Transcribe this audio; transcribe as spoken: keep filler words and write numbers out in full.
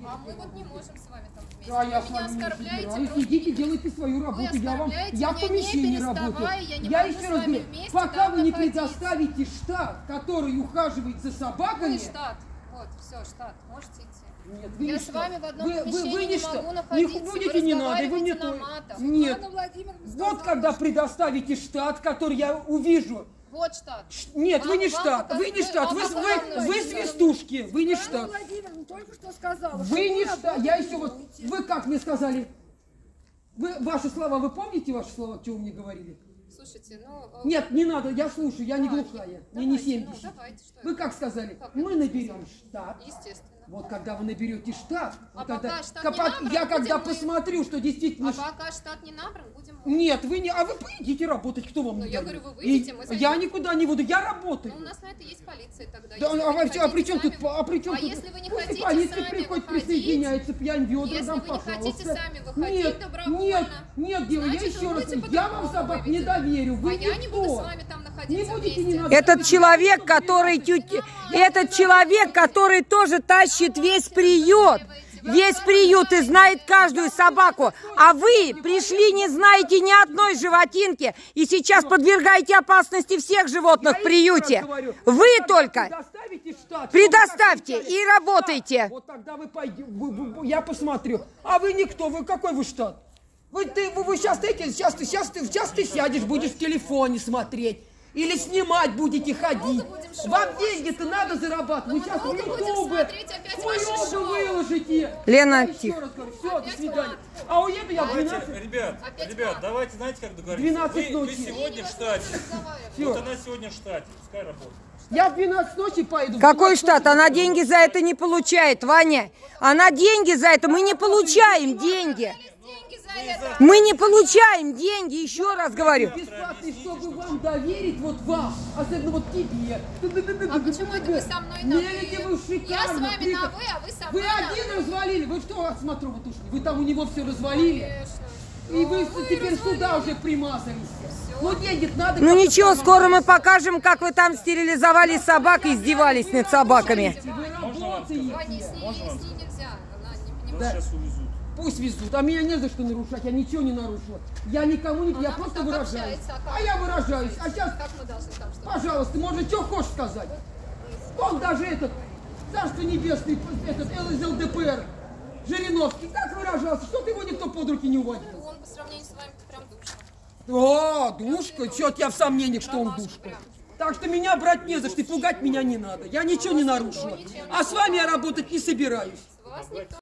А мы вот не можем с вами там вместе. Да, я вы с меня вами не оскорбляете. собираюсь. Идите, делайте свою работу. Вы Я вам, я в помещении не работаю. Я, не я могу еще с раз вами говорю, вместе пока там вы не находиться. предоставите штат, который ухаживает за собаками. Вы штат. Вот, все, штат. Можете идти. Нет, вы я не с штат. вами в одном вы, помещении вы, вы не, не штат. могу Не находиться. будете, Вы не надо. Вы мне на то... матом. Нет. Вот когда предоставите штат, который я увижу. Вот штат. Нет, вам, вы не вам штат, показ... вы не штат, вы, вы, вы, вы свистушки, вы не штат. Владимировна только что сказала, Вы не штат, я еще вот, вы как мне сказали? Вы, ваши слова, вы помните ваши слова, что вы мне говорили? Слушайте, ну... Нет, не надо, я слушаю, я не давайте, глухая, давайте, мне не семьдесят. Ну, давайте, что Вы это? как сказали? Как Мы это наберем штат. Естественно. Вот когда вы наберете штат, А вот пока тогда, штат ка- не по- набран, я когда будем мы- посмотрю, что действительно... А ш- пока штат не набран, будем... Нет, вы не, а вы поедите работать, кто вам Ну, не я дает? говорю, вы выйдете, И мы зайдем. Я никуда не буду, я работаю. Ну, у нас на это есть полиция тогда. Да, Если а, вы не а, а при чем хотите тут, сами- а при чем А тут? если вы не Пусть и хотите полиция сами приходит, выходить, присоединяется, пьянь ведра, если там, вы не хотите пожалуйста. сами выходить Нет, добровольно, нет, нет, дело, я значит, еще вы раз, будете я вам по-другому собак не выведены. доверю, вы А я не буду никто. с вами там Не находиться будете, не вместе. надо. Этот человек, который тють- этот человек, который тоже тащит весь приют, весь приют и знает каждую собаку, а вы пришли, не знаете ни одной животинки и сейчас подвергаете опасности всех животных в приюте. Вы только Предоставите штат, предоставьте чтобы как и штат. работайте. Вот тогда вы пойдете, я посмотрю. А вы никто, вы какой вы штат? Вы, ты, вы, вы сейчас, эти, сейчас, ты, сейчас, ты, сейчас ты сядешь, будешь в телефоне смотреть. Или снимать будете ходить. Вам деньги-то надо зарабатывать. Вы сейчас в долго будем ютубе, смотреть опять ваши в шоу? выложите. Лена, Я еще тихо. раз говорю, все, до свидания. А уеду я в Давайте, двенадцать. ребят, Опять ребят, вам. давайте, знаете, как договориться? двенадцать Вы, вы ночи. сегодня в штате. Всё. Вот она сегодня в штате, пускай работает. Я в двенадцать ночи пойду. в Какой двенадцать штат? ночи Она пойду. деньги за это не получает, Ваня. Она деньги за это, мы не получаем деньги. Деньги за это. Мы не получаем деньги, еще раз говорю. Бесплатный, чтобы вам доверить, вот вам, особенно вот тебе. А почему это вы со мной на Не, «вы»? видите, вы шикарно. Я с вами прикольно. на «вы», а вы со Вы мной на один «вы». развалили, вы что от Смотрова ушли? Вы там у него все развалили. Конечно. И вы Ну, теперь развалили. сюда уже примазались. Ну денег надо. Ну как-то ничего, там скоро мы отдать. покажем, как вы там стерилизовали собак и издевались над собаками. Вы Можно вам работаете. Ваня, с ней, с ней нельзя. Она не, не Вас Да. сейчас увезут. Пусть везут, а меня не за что нарушать, я ничего не нарушила. Я никому не, я Она просто так выражаюсь. общается, а как? А я выражаюсь. А сейчас, Как мы должны там что-то? пожалуйста, может, что хочешь сказать? Он даже этот, Царство Небесное, этот эл дэ пэ эр, Жириновский, как выражался, что ты его никто под руки не уводил? Он по сравнению с вами прям душка. О, душка, чё-то я в сомнениях, что он Ромашка душка. прям. Так что меня брать не за что, и пугать меня не надо. Я ничего не нарушила. А с вами я работать не собираюсь. Вас никто